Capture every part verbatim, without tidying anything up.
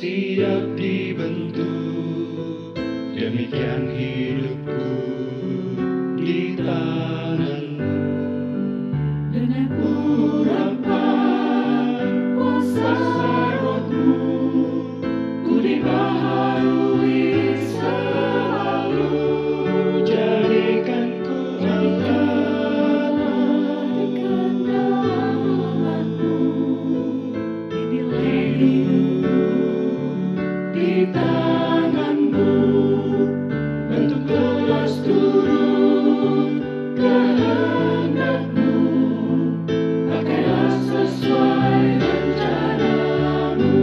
siap dibentuk. Demikian hidupku di tanganmu. Dengan urapan kuasa Roh-Mu, ku dibaharui selalu. Jadikan ku Dekat dalam rumah-Mu, inilah hidup di tangan-Mu. Bentuk telas turun kehendak-Mu, pakailah sesuai rencana-Mu.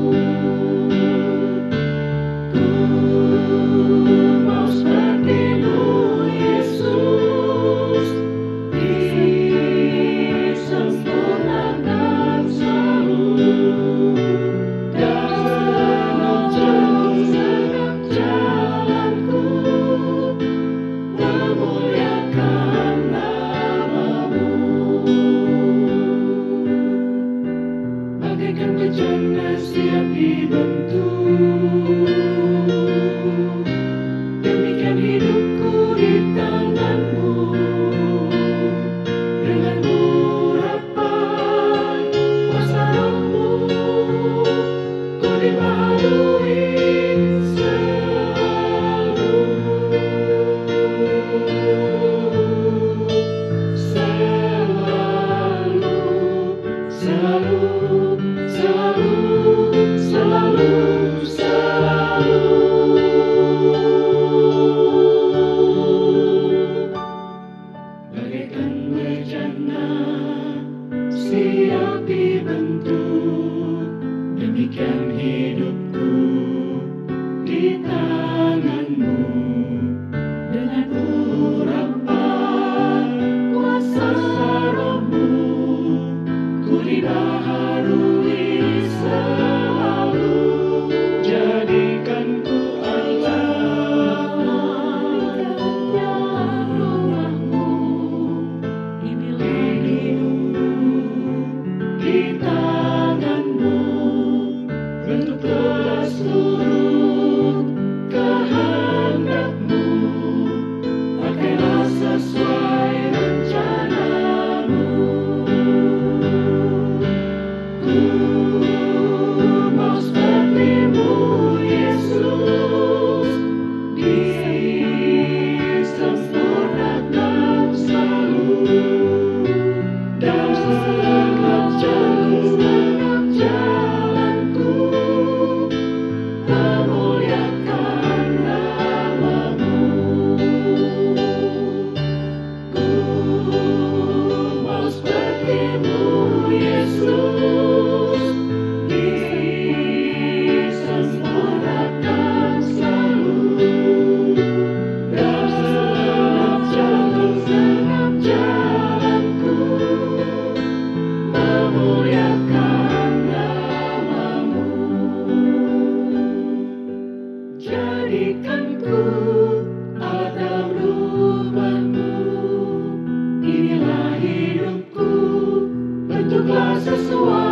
Ku mau seperti-Mu, Yesus, disempurnakan selalu. Dalam segenap jalanku, memuliakan nama-Mu. Bagaikan bejana siap dibentuk, demikian hidupku di tangan-Mu. Dengan urapan kuasa Roh-Mu, ku dibaharui selalu. Selalu, selalu, selalu, selalu, selalu. Bagaikan bejana siap dibentuk, demikian hidupku di tangan-Mu. Dengan urapan kuasa Roh-Mu, ku dibaharui selalu. jadikan ku Dalam rumah-Mu, inilah hidup di tangan-Mu. Bentuk telas turun kehendak-Mu, pakailah sesuai rencana-Mu. Ku mau seperti-Mu, Yesus, disempurnakan selalu. Dalam segenap jalanku, memuliakan nama-Mu. Ku mau seperti-Mu, Yesus, disempurnakan selalu. Dalam segenap jalanku, memuliakan nama-Mu. Jadikan ku alat dalam rumah-Mu, inilah hidupku, bentuklah sesuai